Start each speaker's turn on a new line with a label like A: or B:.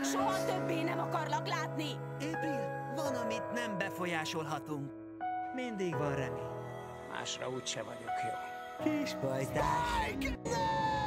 A: Soha többé nem akarlak látni!
B: April, van, amit nem befolyásolhatunk. Mindig van remény.
C: Másra úgyse vagyok jó.
B: Kis pajtás.